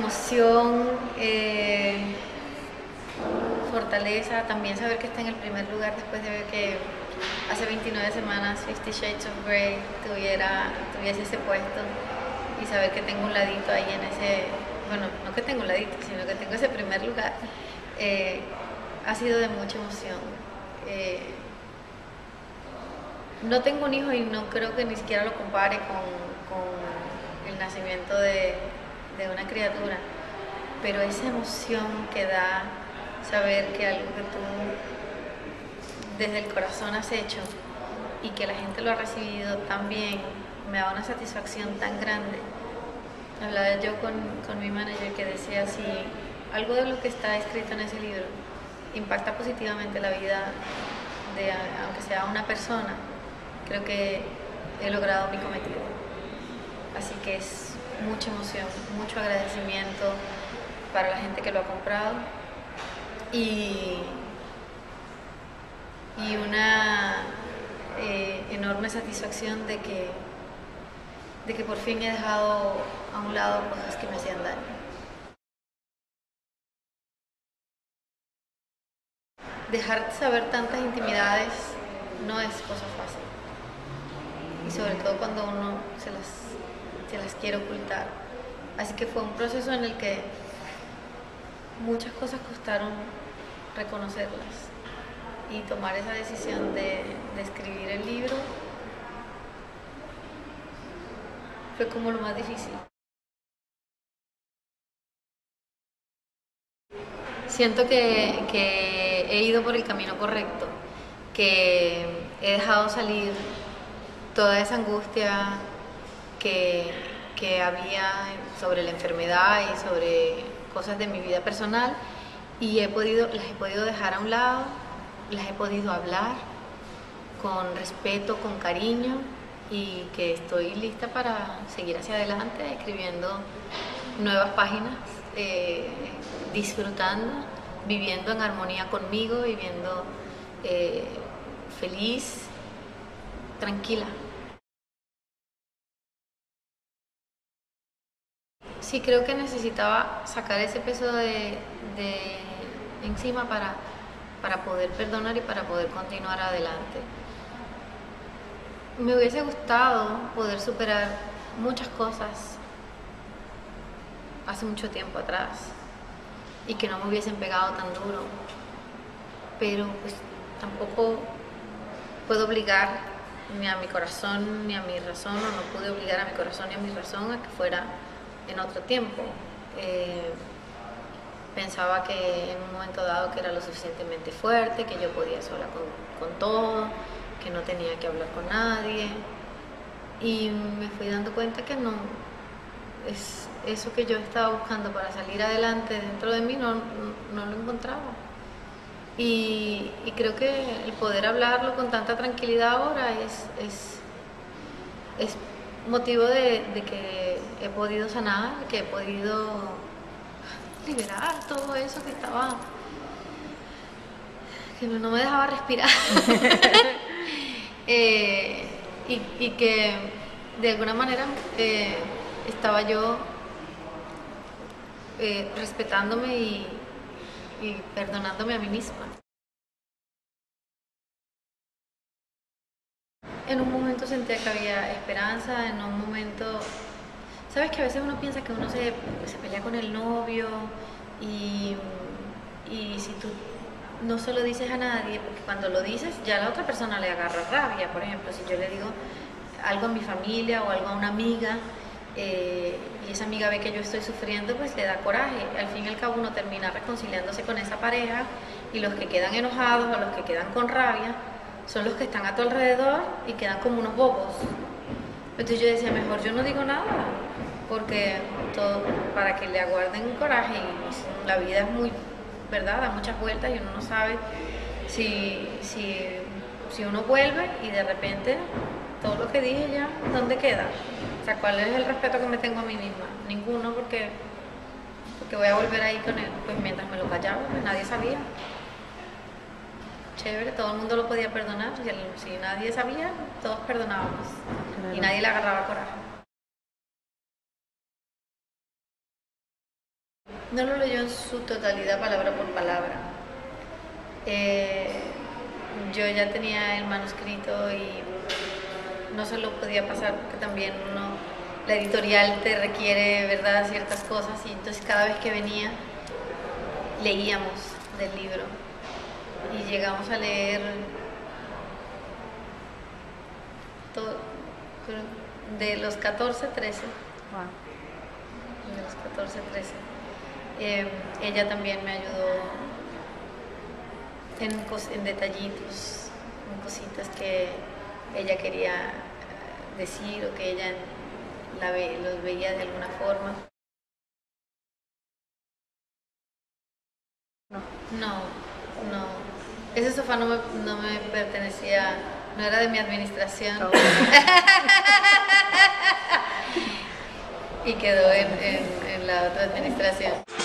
emoción, fortaleza, también saber que está en el primer lugar después de ver que hace 29 semanas 50 Shades of Grey tuviese ese puesto, y saber que tengo un ladito ahí en ese, bueno, no que tengo un ladito, sino que tengo ese primer lugar, ha sido de mucha emoción. No tengo un hijo y no creo que ni siquiera lo compare con el nacimiento de una criatura, pero esa emoción que da saber que algo que tú desde el corazón has hecho y que la gente lo ha recibido tan bien, me da una satisfacción tan grande. Hablaba yo con mi manager, que decía, si algo de lo que está escrito en ese libro impacta positivamente la vida de, aunque sea una persona, creo que he logrado mi cometido. Así que es mucha emoción, mucho agradecimiento para la gente que lo ha comprado y una enorme satisfacción de que por fin he dejado a un lado cosas que me hacían daño. Dejar saber tantas intimidades no es cosa fácil, y sobre todo cuando uno se las quiere ocultar. Así que fue un proceso en el que muchas cosas costaron reconocerlas, y tomar esa decisión de escribir el libro fue como lo más difícil. Siento que he ido por el camino correcto, que he dejado salir toda esa angustia que había sobre la enfermedad y sobre cosas de mi vida personal, y las he podido dejar a un lado, las he podido hablar con respeto, con cariño, y que estoy lista para seguir hacia adelante escribiendo nuevas páginas, disfrutando, viviendo en armonía conmigo, viviendo feliz, tranquila. Sí, creo que necesitaba sacar ese peso de encima para poder perdonar y para poder continuar adelante. Me hubiese gustado poder superar muchas cosas hace mucho tiempo atrás y que no me hubiesen pegado tan duro, pero pues tampoco puedo obligar ni a mi corazón ni a mi razón, o no pude obligar a mi corazón ni a mi razón a que fuera en otro tiempo. Pensaba que en un momento dado que era lo suficientemente fuerte, que yo podía sola con todo, que no tenía que hablar con nadie, y me fui dando cuenta que no, es eso que yo estaba buscando para salir adelante dentro de mí, no lo encontraba. Y creo que el poder hablarlo con tanta tranquilidad ahora es motivo de que he podido sanar, que he podido liberar todo eso que no me dejaba respirar. Y que de alguna manera estaba yo respetándome y perdonándome a mí misma. En un momento sentía que había esperanza, en un momento... Sabes que a veces uno piensa que uno se pelea con el novio, y si tú no se lo dices a nadie, porque cuando lo dices ya la otra persona le agarra rabia. Por ejemplo, si yo le digo algo a mi familia o algo a una amiga, y esa amiga ve que yo estoy sufriendo, pues le da coraje. Al fin y al cabo uno termina reconciliándose con esa pareja, y los que quedan enojados o los que quedan con rabia son los que están a tu alrededor y quedan como unos bobos. Entonces yo decía, mejor yo no digo nada, porque todo para que le aguarden coraje, y la vida es muy, ¿verdad?, da muchas vueltas, y uno no sabe si uno vuelve y de repente todo lo que dije ya, ¿dónde queda? O sea, ¿cuál es el respeto que me tengo a mí misma? Ninguno, porque voy a volver ahí con él. Pues mientras me lo callaba, pues nadie sabía. Chévere, todo el mundo lo podía perdonar, si nadie sabía, todos perdonábamos. Claro. Y nadie le agarraba coraje. No lo leyó en su totalidad, palabra por palabra. Yo ya tenía el manuscrito y no se lo podía pasar porque también la editorial te requiere, ¿verdad?, ciertas cosas, y entonces cada vez que venía leíamos del libro y llegamos a leer todo, de los 14, 13. Wow. De los 14, 13. Ella también me ayudó en detallitos, en cositas que ella quería decir o que ella los veía de alguna forma. No. Ese sofá no me pertenecía, no era de mi administración. Oh. Y quedó en la otra administración.